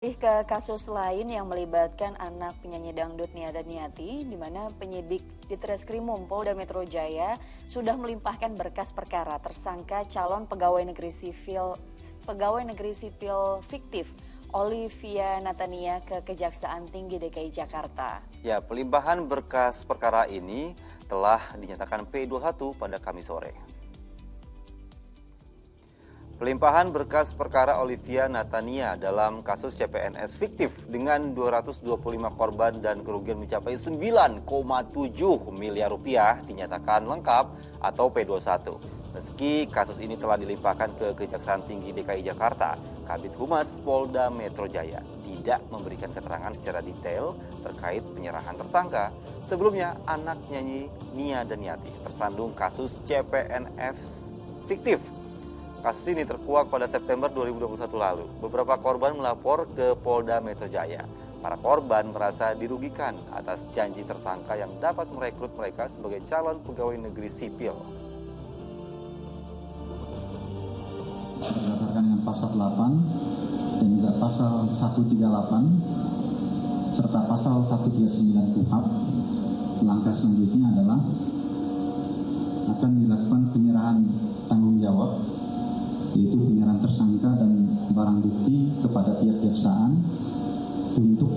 Ke kasus lain yang melibatkan anak penyanyi dangdut Nia Daniati, di mana penyidik di Treskrimum Polda Metro Jaya sudah melimpahkan berkas perkara tersangka calon pegawai negeri sipil fiktif Olivia Natania ke Kejaksaan Tinggi DKI Jakarta. Ya, pelimpahan berkas perkara ini telah dinyatakan P21 pada Kamis sore. Pelimpahan berkas perkara Olivia Natania dalam kasus CPNS fiktif dengan 225 korban dan kerugian mencapai 9,7 miliar rupiah dinyatakan lengkap atau P21. Meski kasus ini telah dilimpahkan ke Kejaksaan Tinggi DKI Jakarta, Kabid Humas Polda Metro Jaya tidak memberikan keterangan secara detail terkait penyerahan tersangka. Sebelumnya, anak nyanyi Nia Daniati tersandung kasus CPNS fiktif. Kasus ini terkuak pada September 2021 lalu. Beberapa korban melapor ke Polda Metro Jaya. Para korban merasa dirugikan atas janji tersangka yang dapat merekrut mereka sebagai calon pegawai negeri sipil. Berdasarkan yang pasal 8 dan juga pasal 138 serta pasal 139 KUHP, langkah selanjutnya adalah akan dilakukan penyerahan tanggung jawab, yaitu penyerahan tersangka dan barang bukti kepada pihak kejaksaan untuk